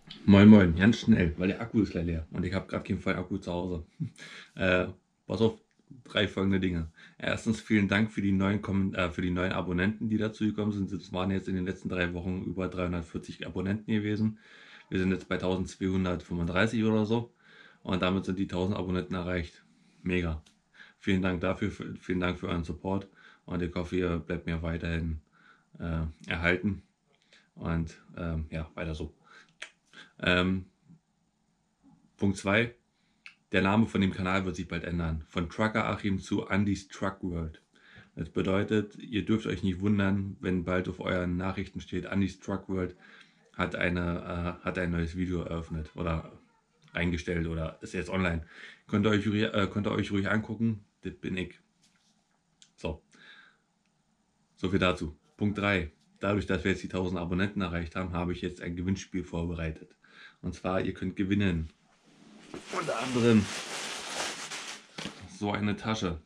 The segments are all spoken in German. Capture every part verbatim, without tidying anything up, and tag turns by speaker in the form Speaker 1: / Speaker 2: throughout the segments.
Speaker 1: Moin Moin, ganz schnell, weil der Akku ist gleich leer und ich habe gerade keinen vollen Akku zu Hause. äh, Pass auf, drei folgende Dinge. Erstens, vielen Dank für die neuen, Kommen- äh, für die neuen Abonnenten, die dazugekommen sind. Es waren jetzt in den letzten drei Wochen über dreihundertvierzig Abonnenten gewesen. Wir sind jetzt bei eintausendzweihundertfünfunddreißig oder so und damit sind die tausend Abonnenten erreicht. Mega. Vielen Dank dafür, für, vielen Dank für euren Support und ich hoffe, ihr bleibt mir weiterhin äh, erhalten und ähm, ja, weiter so. Ähm, Punkt zwei. Der Name von dem Kanal wird sich bald ändern. Von Trucker Achim zu Andys Truck World. Das bedeutet, ihr dürft euch nicht wundern, wenn bald auf euren Nachrichten steht, Andys Truck World hat, eine, äh, hat ein neues Video eröffnet oder eingestellt oder ist jetzt online. Könnt ihr euch, äh, könnt ihr euch ruhig angucken, das bin ich. So, so viel dazu. Punkt drei. Dadurch, dass wir jetzt die tausend Abonnenten erreicht haben, habe ich jetzt ein Gewinnspiel vorbereitet. Und zwar, ihr könnt gewinnen. Unter anderem so eine Tasche.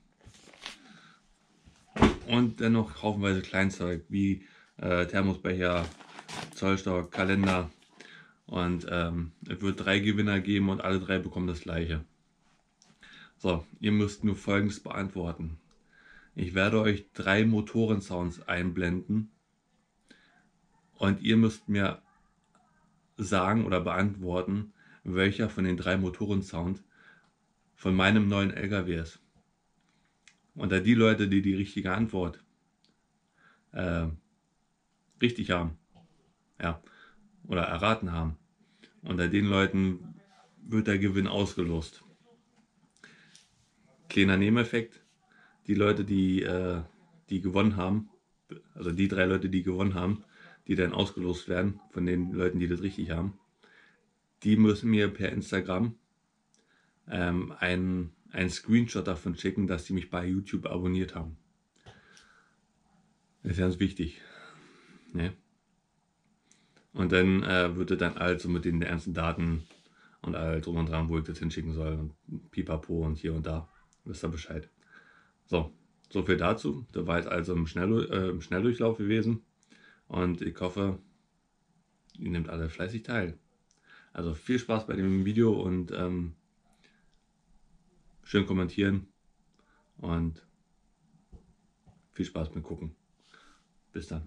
Speaker 1: Und dennoch haufenweise Kleinzeug wie äh, Thermosbecher, Zollstock, Kalender. Und ähm, es wird drei Gewinner geben und alle drei bekommen das gleiche. So, ihr müsst nur Folgendes beantworten. Ich werde euch drei Motorensounds einblenden und ihr müsst mir sagen oder beantworten, welcher von den drei Motorensounds von meinem neuen L K W ist. Unter die Leute, die die richtige Antwort äh, richtig haben, ja, oder erraten haben, unter den Leuten wird der Gewinn ausgelost. Kleiner Nebeneffekt, die Leute, die, äh, die gewonnen haben, also die drei Leute, die gewonnen haben, die dann ausgelost werden von den Leuten, die das richtig haben, die müssen mir per Instagram ähm, einen, einen Screenshot davon schicken, dass sie mich bei YouTube abonniert haben. Das ist ganz wichtig. Ne? Und dann äh, wird es dann also mit den ganzen Daten und all drum und dran, wo ich das hinschicken soll und pipapo und hier und da. Wisst ihr Bescheid. So, so viel dazu. Das war jetzt also im, Schnell, äh, im Schnelldurchlauf gewesen und ich hoffe, ihr nehmt alle fleißig teil. Also viel Spaß bei dem Video und ähm, schön kommentieren und viel Spaß beim Gucken. Bis dann.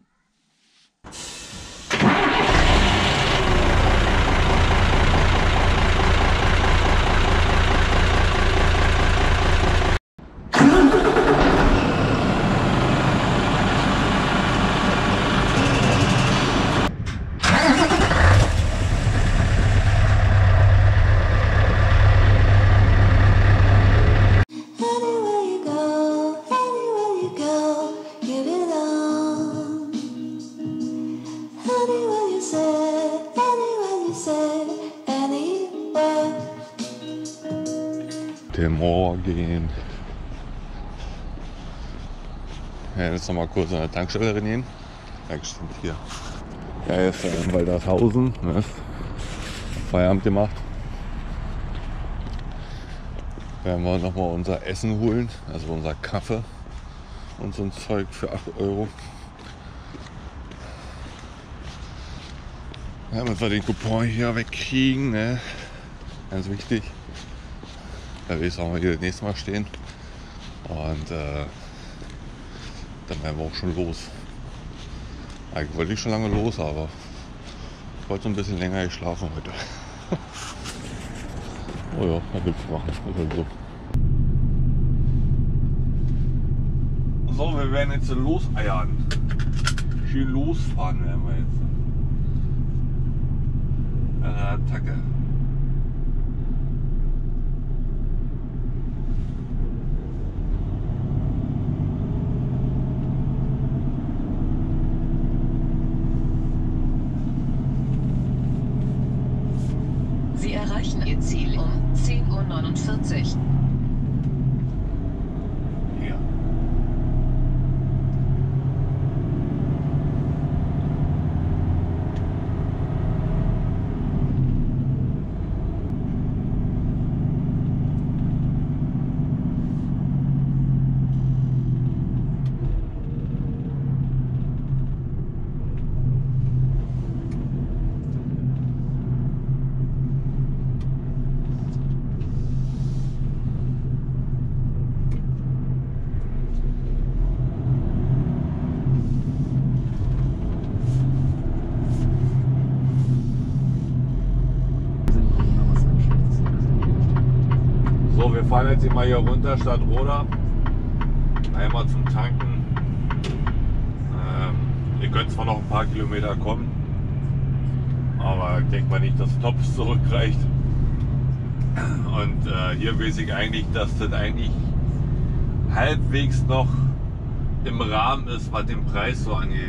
Speaker 2: Anywhere you go, anywhere you go, you belong. Anywhere you say, anywhere you say, anywhere.
Speaker 3: Guten Morgen. Ja, jetzt noch mal kurz an der Tankstelle rein. Ja, stimmt hier. Ja, jetzt in Waldershausen. Ne? Feierabend gemacht. Werden wir nochmal unser Essen holen, also unser Kaffee und so ein Zeug für acht Euro. Ja, damit wir den Coupon hier wegkriegen, ne? Ganz wichtig. Da will ich auch mal hier das nächste Mal stehen. Und äh, dann werden wir auch schon los. Eigentlich wollte ich schon lange los, aber ich wollte so ein bisschen länger schlafen heute. Oh ja, was willst du machen? Ist halt so. So, wir werden jetzt loseiern. Schön losfahren werden wir jetzt. Eine Attacke.
Speaker 4: Sie erreichen Ihr Ziel um zehn Uhr neunundvierzig.
Speaker 3: Ja. So, wir fahren jetzt immer hier runter, Stadt Roda. Einmal zum Tanken. Ähm, ihr könnt zwar noch ein paar Kilometer kommen, aber ich denke mal nicht, dass Tops zurückreicht. Und äh, hier weiß ich eigentlich, dass das eigentlich halbwegs noch im Rahmen ist, was den Preis so angeht.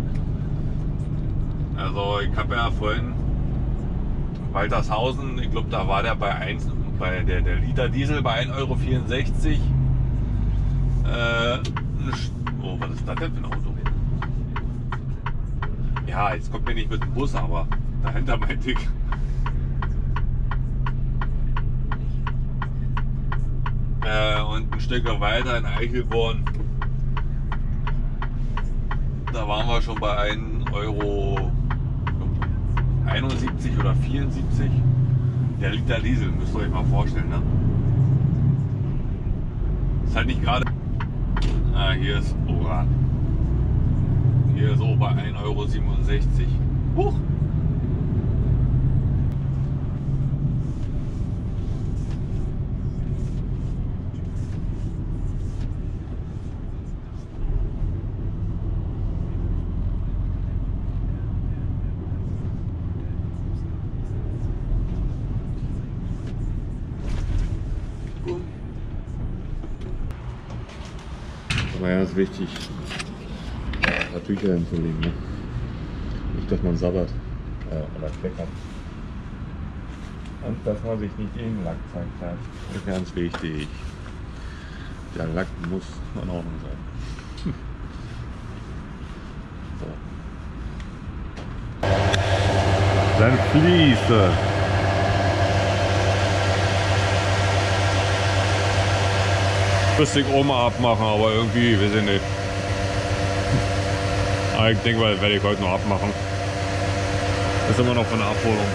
Speaker 3: Also ich habe ja vorhin Waltershausen, ich glaube, da war der bei eins, bei der, der Liter Diesel bei ein Euro vierundsechzig. Äh, oh, was ist das denn für ein Auto? Ja, jetzt kommt mir nicht mit dem Bus, aber dahinter meinte ich. Äh, und ein Stück weiter in Eichelborn, da waren wir schon bei ein Euro einundsiebzig oder vierundsiebzig. Der Liter Diesel, müsst ihr euch mal vorstellen, ne? Ist halt nicht gerade. Ah, hier ist Oran. Hier ist auch bei ein Euro siebenundsechzig. Huch!
Speaker 5: Aber ja, ist wichtig, ein paar Tücher hinzulegen. Ne? Nicht, dass man sabbert äh, oder kleckert. Und dass man sich nicht in den Lack zeigt. Das ist ganz wichtig. Der Lack muss in Ordnung sein. So. Dann fließt.
Speaker 3: Müsste ich Oma abmachen, aber irgendwie, weiß ich nicht. Aber ich denke, werde ich heute noch abmachen. Das ist immer noch von der Abholung.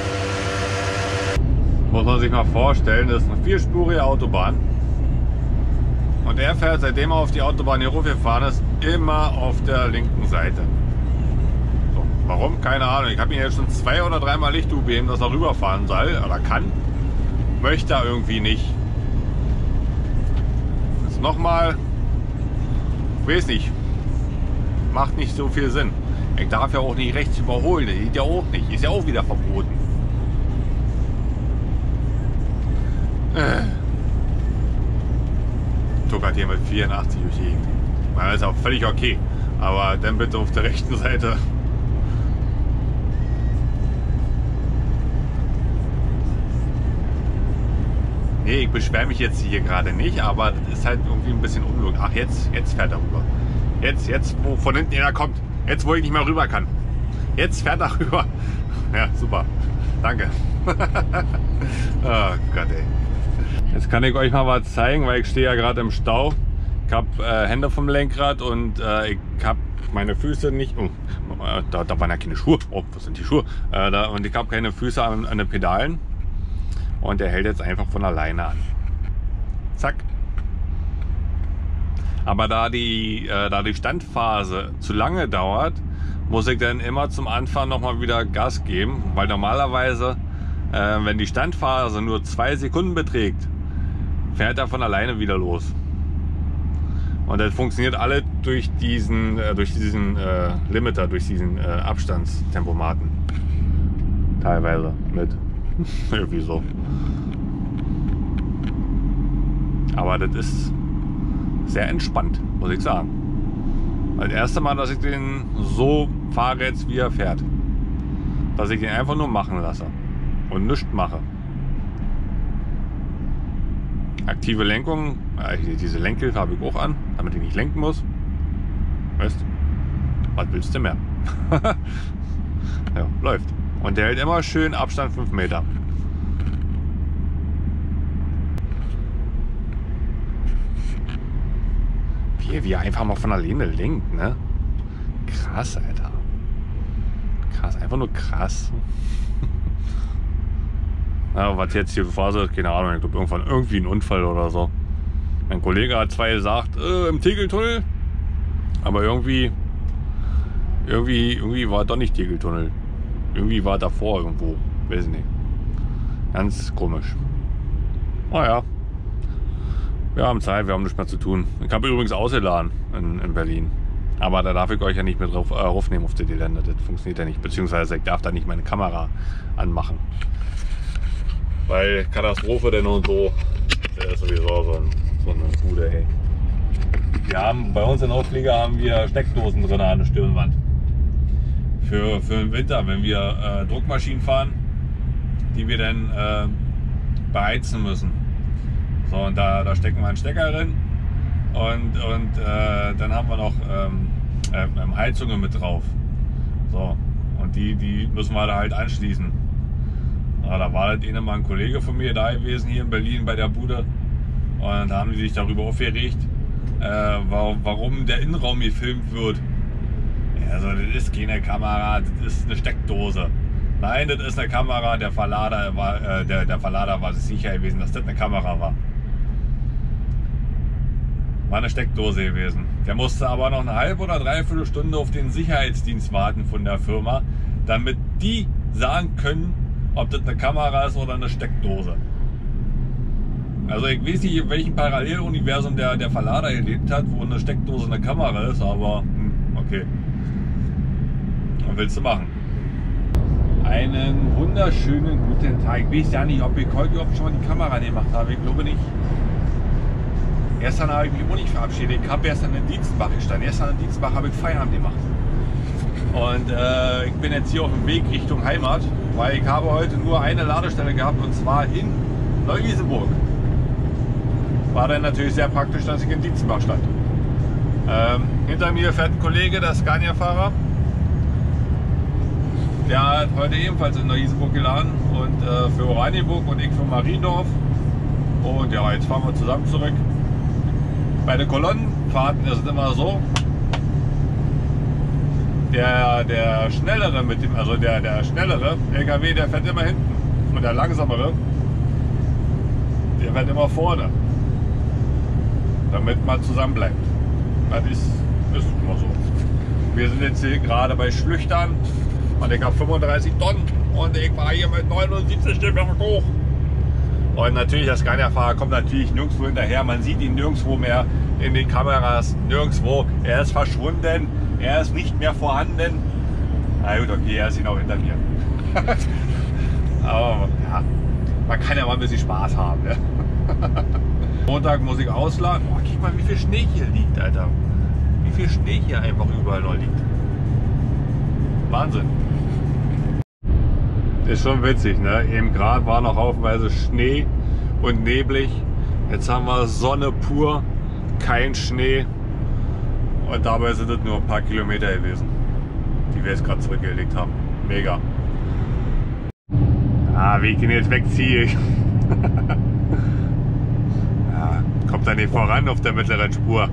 Speaker 3: Muss man sich mal vorstellen, das ist eine vierspurige Autobahn. Und er fährt, seitdem er auf die Autobahn hier hochgefahren ist, immer auf der linken Seite. So, warum? Keine Ahnung. Ich habe ihn jetzt schon zwei oder dreimal Licht gegeben, dass er rüberfahren soll oder kann. Möchte er irgendwie nicht. Nochmal, ich weiß nicht, macht nicht so viel Sinn. Ich darf ja auch nicht rechts überholen, das geht ja auch nicht, ist ja auch wieder verboten. Äh. Tuckert hier mit vierundachtzig durch die Gegend. Das ist auch völlig okay, aber dann bitte auf der rechten Seite. Nee, ich beschwere mich jetzt hier gerade nicht, aber das ist halt irgendwie ein bisschen unlogisch. Ach, jetzt, jetzt fährt er rüber. Jetzt, jetzt, wo von hinten einer kommt. Jetzt, wo ich nicht mehr rüber kann. Jetzt fährt er rüber. Ja, super. Danke. Oh Gott, ey. Jetzt kann ich euch mal was zeigen, weil ich stehe ja gerade im Stau. Ich habe äh, Hände vom Lenkrad und äh, ich habe meine Füße nicht. Oh, da, da waren ja keine Schuhe. Oh, was sind die Schuhe? Äh, da, und ich habe keine Füße an, an den Pedalen. Und er hält jetzt einfach von alleine an. Zack. Aber da die, äh, da die Standphase zu lange dauert, muss ich dann immer zum Anfang nochmal wieder Gas geben. Weil normalerweise, äh, wenn die Standphase nur zwei Sekunden beträgt, fährt er von alleine wieder los. Und das funktioniert alle durch diesen, äh, durch diesen äh, Limiter, durch diesen äh, Abstandstempomaten. Teilweise mit. Irgendwie so. Aber das ist sehr entspannt, muss ich sagen. Das erste Mal, dass ich den so fahre jetzt, wie er fährt. Dass ich ihn einfach nur machen lasse. Und nichts mache. Aktive Lenkung, äh, diese Lenkhilfe habe ich auch an, damit ich nicht lenken muss. Weißt du? Was willst du mehr? Ja, läuft. Und der hält immer schön Abstand fünf Meter. Wie, wie er einfach mal von alleine lenkt, ne? Krass, Alter. Krass, einfach nur krass. Ja, was jetzt hier Phase ist, keine Ahnung, ich glaube irgendwann irgendwie ein Unfall oder so. Mein Kollege hat zwar gesagt, äh, im Tegeltunnel, aber irgendwie, irgendwie, irgendwie war es doch nicht Tegeltunnel. Irgendwie war davor irgendwo, weiß nicht. Ganz komisch. Naja, Wir haben Zeit, wir haben nichts mehr zu tun. Ich habe übrigens ausgeladen in, in Berlin. Aber da darf ich euch ja nicht mit drauf, äh, aufnehmen auf die Gelände. Das funktioniert ja nicht. Beziehungsweise ich darf da nicht meine Kamera anmachen. Weil Katastrophe denn und so. Das ist sowieso so, ein, so eine Bude, ey. Wir haben bei uns in Auflieger haben wir Steckdosen drin an der Stirnwand. Für, für den Winter, wenn wir äh, Druckmaschinen fahren, die wir dann äh, beheizen müssen. So, und da, da stecken wir einen Stecker drin und, und äh, dann haben wir noch ähm, äh, Heizungen mit drauf. So, und die, die müssen wir da halt anschließen. Ja, da war halt mal ein Kollege von mir da gewesen hier in Berlin bei der Bude und da haben die sich darüber aufgeregt, äh, warum der Innenraum gefilmt wird. Also das ist keine Kamera, das ist eine Steckdose. Nein, das ist eine Kamera, der Verlader war, äh, der, der Verlader war sich sicher gewesen, dass das eine Kamera war. War eine Steckdose gewesen. Der musste aber noch eine halbe oder dreiviertel Stunde auf den Sicherheitsdienst warten von der Firma, damit die sagen können, ob das eine Kamera ist oder eine Steckdose. Also ich weiß nicht, in welchem Paralleluniversum der, der Verlader gelebt hat, wo eine Steckdose eine Kamera ist, aber hm, okay. Was willst du machen? Einen wunderschönen guten Tag. Ich weiß ja nicht, ob ich heute überhaupt schon mal die Kamera gemacht habe. Ich glaube nicht. Gestern habe ich mich auch nicht verabschiedet. Ich habe gestern in Dienstbach gestanden. Gestern in Dienstbach habe ich Feierabend gemacht. Und äh, ich bin jetzt hier auf dem Weg Richtung Heimat, weil ich habe heute nur eine Ladestelle gehabt und zwar in Neu-Isenburg. War dann natürlich sehr praktisch, dass ich in Dienstbach stand. Ähm, hinter mir fährt ein Kollege, der Scania-Fahrer. Der hat heute ebenfalls in Neu-Isenburg geladen und äh, für Oranienburg und ich für Mariendorf. Und ja, jetzt fahren wir zusammen zurück. Bei den Kolonnenfahrten ist es immer so, der, der schnellere mit dem, also der, der schnellere L K W, der fährt immer hinten und der langsamere, der fährt immer vorne, damit man zusammen bleibt. Das ist, ist immer so. Wir sind jetzt hier gerade bei Schlüchtern und ich habe fünfunddreißig Tonnen und ich war hier mit neunundsiebzig Stück hoch. Und natürlich, der Scania-Fahrer kommt natürlich nirgendwo hinterher. Man sieht ihn nirgendwo mehr in den Kameras, nirgendwo. Er ist verschwunden, er ist nicht mehr vorhanden. Na gut, okay, er ist genau hinter mir. Aber ja, man kann ja mal ein bisschen Spaß haben. Ne? Montag muss ich ausladen. Boah, guck mal, wie viel Schnee hier liegt, Alter. Wie viel Schnee hier einfach überall noch liegt. Wahnsinn. Ist schon witzig, ne? Eben gerade war noch haufenweise Schnee und neblig. Jetzt haben wir Sonne pur, kein Schnee. Und dabei sind es nur ein paar Kilometer gewesen, die wir jetzt gerade zurückgelegt haben. Mega. Ah, wie ich den jetzt wegziehe. Ja, kommt er nicht voran auf der mittleren Spur.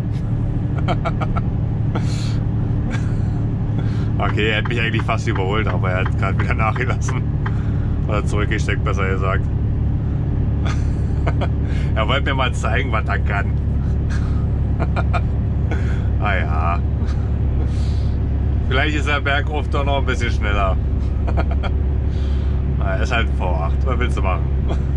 Speaker 3: Okay, er hat mich eigentlich fast überholt, aber er hat gerade wieder nachgelassen. Oder zurückgesteckt, besser gesagt. Er wollte mir mal zeigen, was er kann. Ah ja. Vielleicht ist er bergauf doch noch ein bisschen schneller. Er ist halt ein V acht, was willst du machen?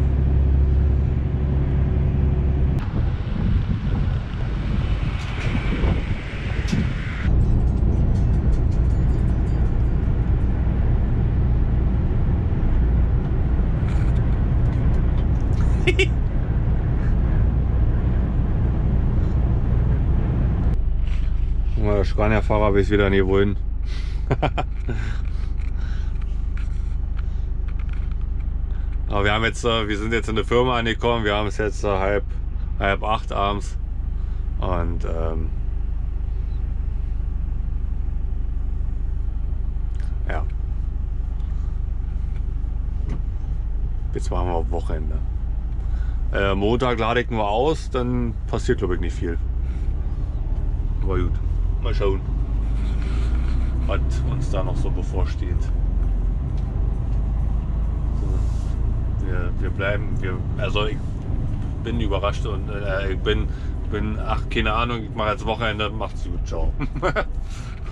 Speaker 3: Der Scania-Fahrer will wieder nicht wohin. Aber wir haben jetzt, wir sind jetzt in der Firma angekommen. Wir haben es jetzt halb, halb acht abends und ähm, ja. Jetzt machen wir auf Wochenende. Äh, Montag lade ich nur aus, dann passiert glaube ich nicht viel. Aber gut, mal schauen, was uns da noch so bevorsteht. So, wir, wir bleiben, wir, also ich bin überrascht und äh, ich bin, bin, ach keine Ahnung, ich mache jetzt Wochenende, macht's gut, ciao.